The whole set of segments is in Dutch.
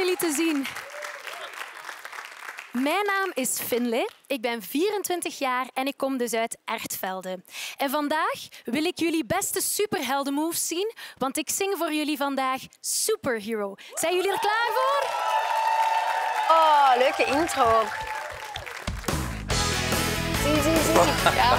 jullie te zien. Mijn naam is Finlay, ik ben 24 jaar en ik kom dus uit Ertvelde. En vandaag wil ik jullie beste superheldenmoves zien, want ik zing voor jullie vandaag Superhero. Zijn jullie er klaar voor? Oh, leuke intro ook. Zie. Ja.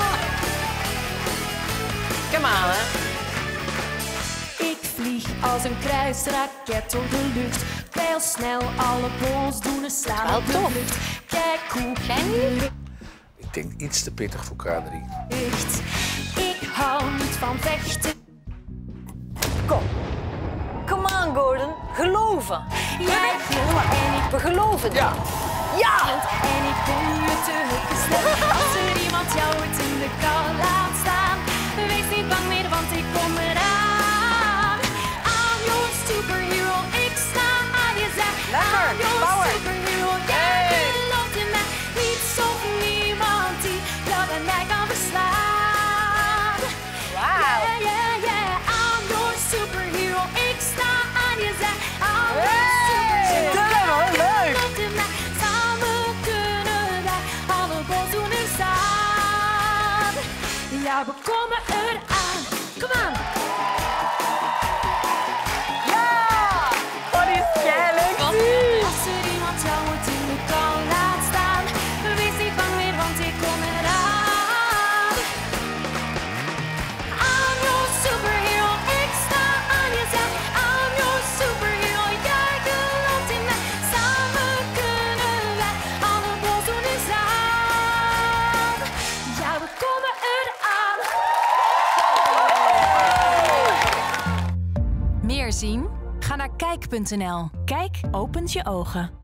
Kom aan, hè. Ik vlieg als een kruisraket door de lucht. Pijlsnel, alle bons doen een slaan op de vlucht. Kijk hoe jij Ik denk iets te pittig voor K3. ligt. Ik hou niet van vechten. Come on, Gordon. Geloven. Jij gelooft en ik We geloven. Ja. Ja! en ik ben je te hulp snel. Als er iemand jou het in de kou laat staan, wees niet bang meer, want ik kom eraan. I'm your superhero, ik sta aan je zij. Lekker, I'm your power. superhero, jij gelooft in mij. Niets of niemand die jou bij mij kan verslaan. Wauw. Yeah. I'm your superhero, ik sta aan je zij. I'm your superhero, Leuk. gelooft in mij. Samen kunnen wij alle boos doen en staan. Ja, we komen eraan. Kom aan. Ja! Wat is jij leuk. Als er iemand jou het in de kou laat staan, wees niet bang meer, want ik kom eraan. I'm your superhero, ik sta aan je zij. I'm your superhero, jij gelooft in mij. Samen kunnen wij alle boos doen en staan. Ja, we komen eraan. Meer zien? Ga naar kijk.nl. Kijk opent je ogen.